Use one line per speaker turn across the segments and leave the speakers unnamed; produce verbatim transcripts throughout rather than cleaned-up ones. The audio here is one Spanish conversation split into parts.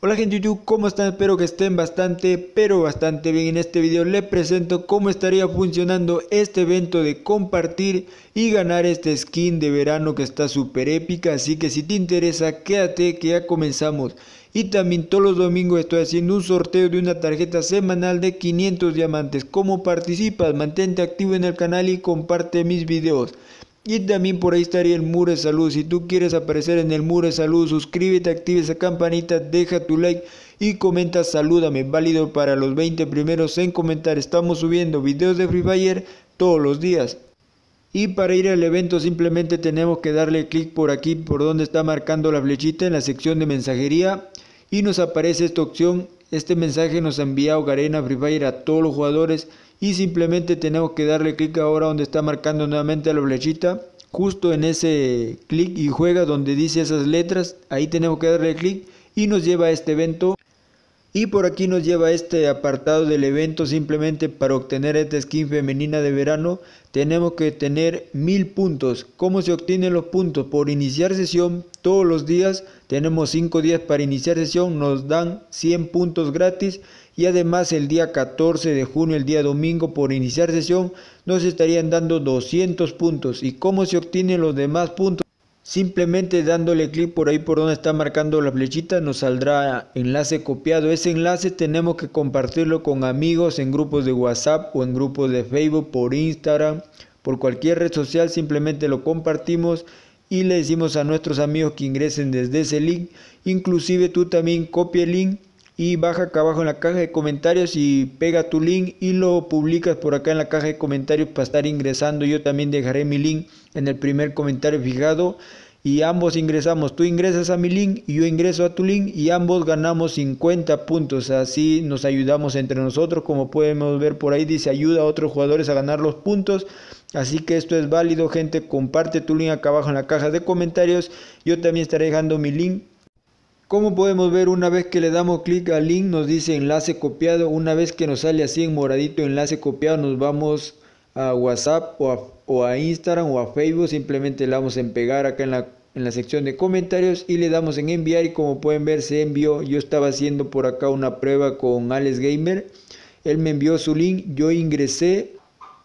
Hola gente de YouTube, ¿cómo están? Espero que estén bastante, pero bastante bien. En este video les presento cómo estaría funcionando este evento de compartir y ganar este skin de verano que está súper épica. Así que si te interesa, quédate que ya comenzamos. Y también todos los domingos estoy haciendo un sorteo de una tarjeta semanal de quinientos diamantes. ¿Cómo participas? Mantente activo en el canal y comparte mis videos. Y también por ahí estaría el muro de salud. Si tú quieres aparecer en el muro de salud, suscríbete, activa esa campanita, deja tu like y comenta salúdame, válido para los veinte primeros en comentar. Estamos subiendo videos de Free Fire todos los días. Y para ir al evento simplemente tenemos que darle clic por aquí, por donde está marcando la flechita en la sección de mensajería. Y nos aparece esta opción. Este mensaje nos ha enviado Garena Free Fire a todos los jugadores. Y simplemente tenemos que darle clic ahora donde está marcando nuevamente la flechita. Justo en ese clic y juega donde dice esas letras. Ahí tenemos que darle clic y nos lleva a este evento. Y por aquí nos lleva a este apartado del evento. Simplemente para obtener esta skin femenina de verano tenemos que tener mil puntos. ¿Cómo se obtienen los puntos? Por iniciar sesión todos los días. Tenemos cinco días para iniciar sesión. Nos dan cien puntos gratis. Y además el día catorce de junio, el día domingo, por iniciar sesión nos estarían dando doscientos puntos. ¿Y cómo se obtienen los demás puntos? Simplemente dándole clic por ahí por donde está marcando la flechita nos saldrá enlace copiado. Ese enlace tenemos que compartirlo con amigos en grupos de WhatsApp o en grupos de Facebook, por Instagram, por cualquier red social. Simplemente lo compartimos y le decimos a nuestros amigos que ingresen desde ese link. Inclusive tú también copia el link y baja acá abajo en la caja de comentarios y pega tu link y lo publicas por acá en la caja de comentarios para estar ingresando. Yo también dejaré mi link en el primer comentario fijado y ambos ingresamos. Tú ingresas a mi link y yo ingreso a tu link y ambos ganamos cincuenta puntos. Así nos ayudamos entre nosotros. Como podemos ver por ahí dice ayuda a otros jugadores a ganar los puntos. Así que esto es válido, gente. Comparte tu link acá abajo en la caja de comentarios. Yo también estaré dejando mi link. Como podemos ver, una vez que le damos clic al link nos dice enlace copiado. Una vez que nos sale así en moradito enlace copiado, nos vamos a WhatsApp o a, o a Instagram o a Facebook. Simplemente le damos en pegar acá en la, en la sección de comentarios y le damos en enviar. Y como pueden ver se envió. Yo estaba haciendo por acá una prueba con Alex Gamer. Él me envió su link, yo ingresé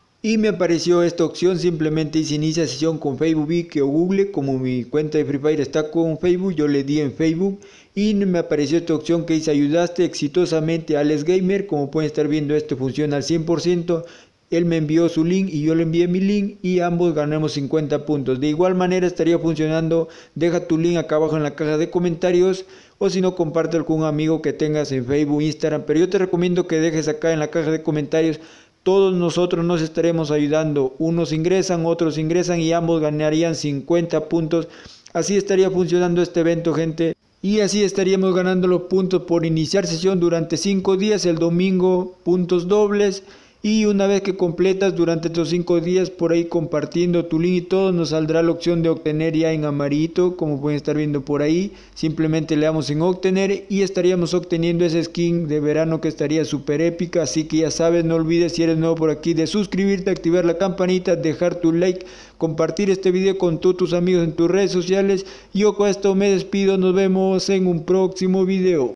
y me apareció esta opción. Simplemente hice inicia sesión con Facebook Wiki o Google. Como mi cuenta de Free Fire está con Facebook, yo le di en Facebook y me apareció esta opción que dice ayudaste exitosamente a Alex Gamer. Como pueden estar viendo, esto funciona al cien por ciento. Él me envió su link y yo le envié mi link y ambos ganamos cincuenta puntos. De igual manera estaría funcionando. Deja tu link acá abajo en la caja de comentarios o si no compártelo con un amigo que tengas en Facebook, Instagram. Pero yo te recomiendo que dejes acá en la caja de comentarios. Todos nosotros nos estaremos ayudando. Unos ingresan, otros ingresan y ambos ganarían cincuenta puntos. Así estaría funcionando este evento, gente. Y así estaríamos ganando los puntos por iniciar sesión durante cinco días. El domingo puntos dobles. Y una vez que completas durante estos cinco días por ahí compartiendo tu link y todo, nos saldrá la opción de obtener ya en amarillito, como pueden estar viendo por ahí. Simplemente le damos en obtener y estaríamos obteniendo ese skin de verano que estaría súper épica. Así que ya sabes, no olvides, si eres nuevo por aquí, de suscribirte, activar la campanita, dejar tu like, compartir este video con todos tus amigos en tus redes sociales. Yo con esto me despido, nos vemos en un próximo video.